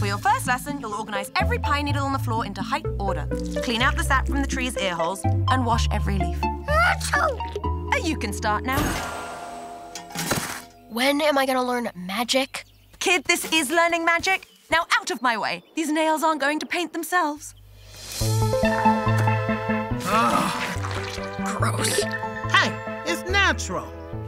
For your first lesson, you'll organise every pine needle on the floor into height order. Clean out the sap from the tree's ear holes and wash every leaf. You can start now. When am I gonna learn magic? Kid, this is learning magic. Now out of my way. These nails aren't going to paint themselves. Gross. Hey, it's natural.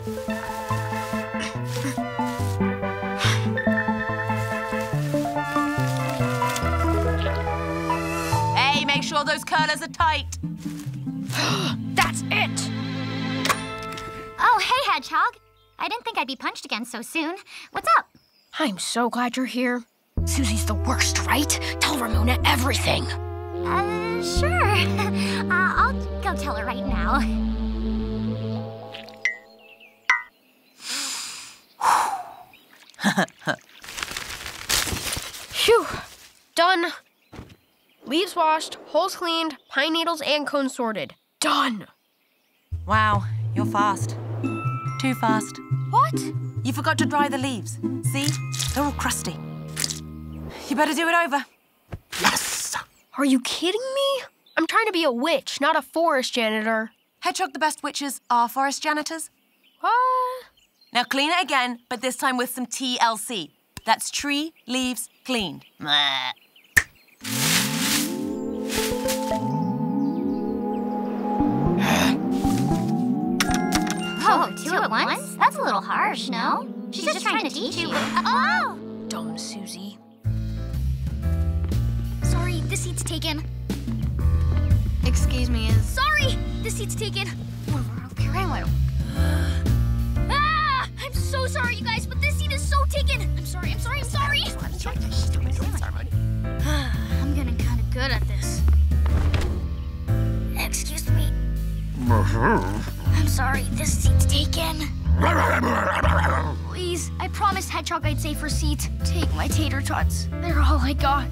Hey, make sure those curlers are tight. That's it! Oh, hey, Hedgehog. I didn't think I'd be punched again so soon. What's up? I'm so glad you're here. Susie's the worst, right? Tell Ramona everything. Sure. I'll go tell her right now. Phew. Done. Leaves washed, holes cleaned, pine needles and cones sorted. Done. Wow, you're fast. Too fast. What? You forgot to dry the leaves. See? They're all crusty. You better do it over. Yes! Are you kidding me? I'm trying to be a witch, not a forest janitor. Hedgehog, the best witches are forest janitors. What? Now clean it again, but this time with some TLC. That's tree leaves cleaned. Bleh. Oh, two at once? That's a little harsh, no? She's just trying to teach you. Oh! Dumb Susie. Sorry, this seat's taken. Excuse me, Sorry, this seat's taken. Ah! I'm so sorry, you guys, but this seat is so taken. I'm sorry. I'm getting kind of good at this. Excuse me. I'm sorry, this seat's taken. Please, I promised Hedgehog I'd save her seat. Take my tater tots. They're all I got.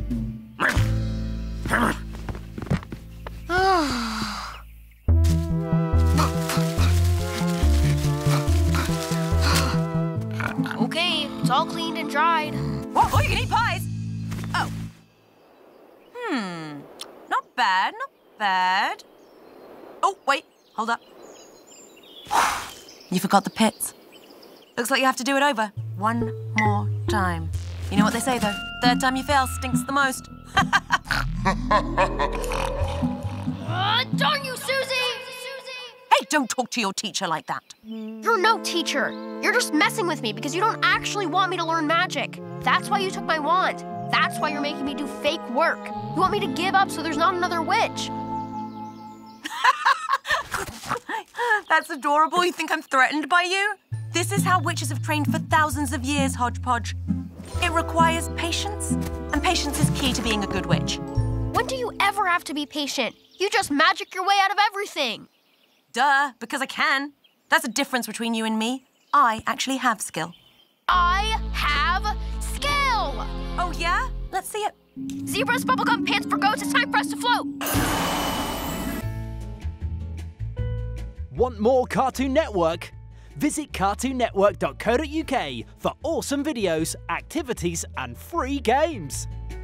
Okay, it's all cleaned and dried. Oh, you can eat pies. Oh. Not bad, not bad. Oh, wait, hold up. You forgot the pits. Looks like you have to do it over. One more time. You know what they say, though? Third time you fail stinks the most. Darn you, Susie! Hey, don't talk to your teacher like that. You're no teacher. You're just messing with me because you don't actually want me to learn magic. That's why you took my wand. That's why you're making me do fake work. You want me to give up so there's not another witch. That's adorable. You think I'm threatened by you? This is how witches have trained for thousands of years, Hodgepodge. It requires patience, and patience is key to being a good witch. When do you ever have to be patient? You just magic your way out of everything. Duh, because I can. That's the difference between you and me. I actually have skill. I have skill! Oh, yeah? Let's see it. Zebras, bubblegum, pants for goats, it's time for us to float! Want more Cartoon Network? Visit cartoonnetwork.co.uk for awesome videos, activities and free games.